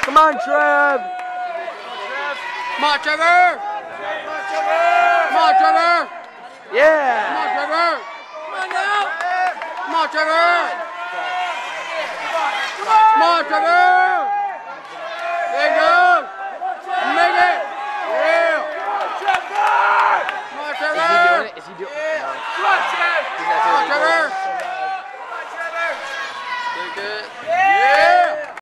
Come on, Trev. Come on, Trevor. Come on, Trevor. Yeah. Come on, Trevor. Come on now. Come on, Trevor. Come on, Trevor. There you go. Make it. Yeah. Come on, Trevor. Is he doing it? Yeah. No. Come on, Trevor. Come on, Trevor. Very good.